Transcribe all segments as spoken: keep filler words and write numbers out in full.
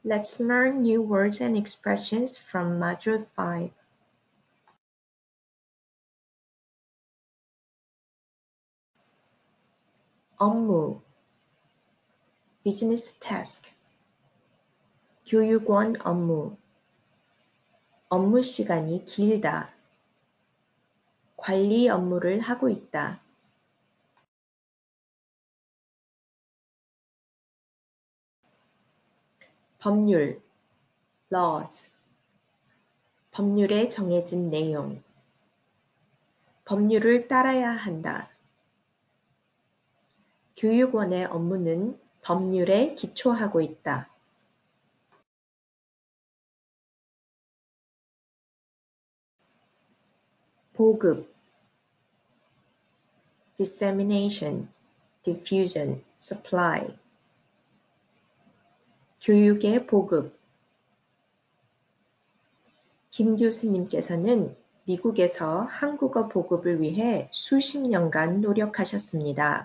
Let's learn new words and expressions from Module five. 업무, business task, 교육원 업무, 업무 시간이 길다, 관리 업무를 하고 있다. 법률, laws, 법률에 정해진 내용, 법률을 따라야 한다. 교육원의 업무는 법률에 기초하고 있다. 보급, dissemination, diffusion, supply, 교육의 보급. 김 교수님께서는 미국에서 한국어 보급을 위해 수십 년간 노력하셨습니다.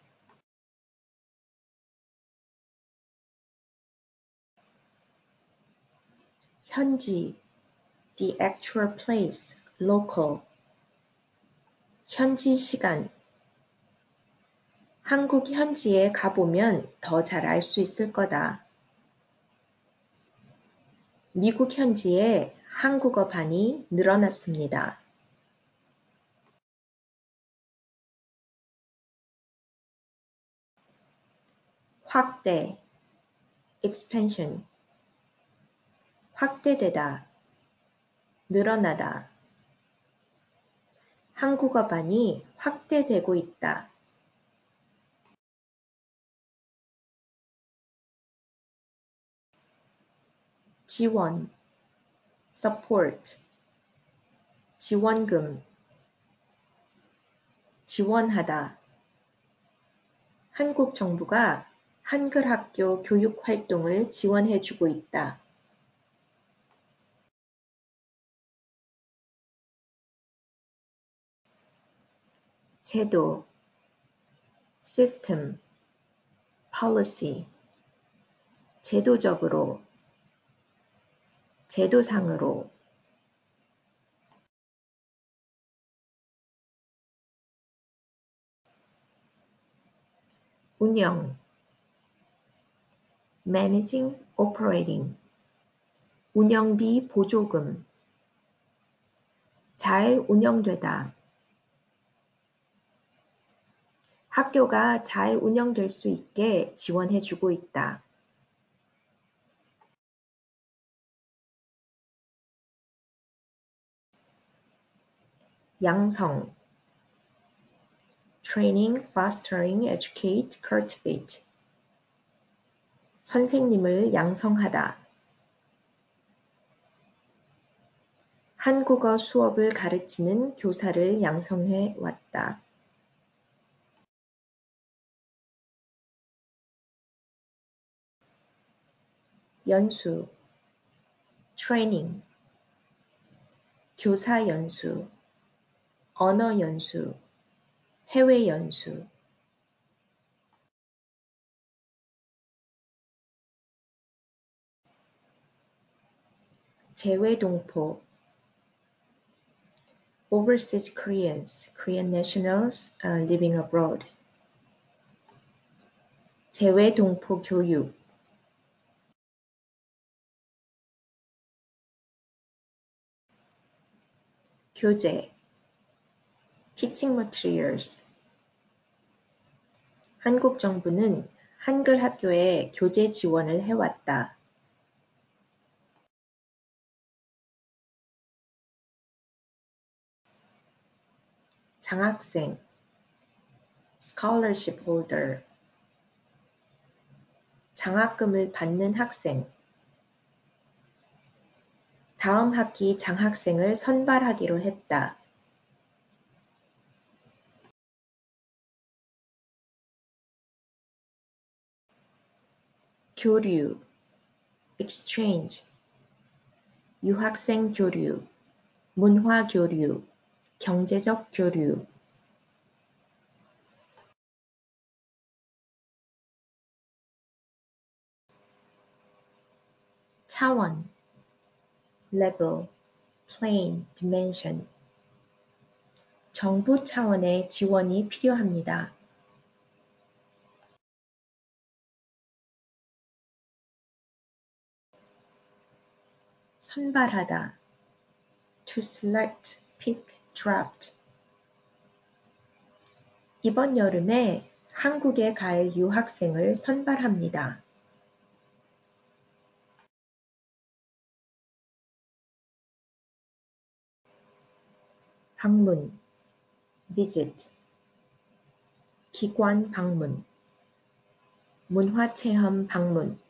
현지, the actual place, local. 현지 시간. 한국 현지에 가보면 더 잘 알 수 있을 거다. 미국 현지에 한국어 반이 늘어났습니다. 확대, expansion. 확대되다, 늘어나다. 한국어 반이 확대되고 있다. 지원, support, 지원금, 지원하다. 한국 정부가 한글 학교 교육 활동을 지원해주고 있다. 제도, system, policy. 제도적으로, 제도상으로. 운영, managing, operating. 운영비 보조금. 잘 운영되다. 학교가 잘 운영될 수 있게 지원해주고 있다. 양성, training, fostering, educate, cultivate. 선생님을 양성하다. 한국어 수업을 가르치는 교사를 양성해 왔다. 연수, training. 교사 연수, 언어 연수, 해외 연수. 재외 동포, overseas Koreans, Korean nationals uh, living abroad. 재외 동포 교육. 교재, teaching materials. 한국 정부는 한글 학교에 교재 지원을 해왔다. 장학생, scholarship holder. 장학금을 받는 학생. 다음 학기 장학생을 선발하기로 했다. 교류, exchange. 유학생 교류, 문화 교류, 경제적 교류. 차원, level, plane, dimension. 정부 차원의 지원이 필요합니다. 선발하다, to select, pick, draft. 이번 여름에 한국에 갈 유학생을 선발합니다. 방문, visit. 기관 방문, 문화체험 방문.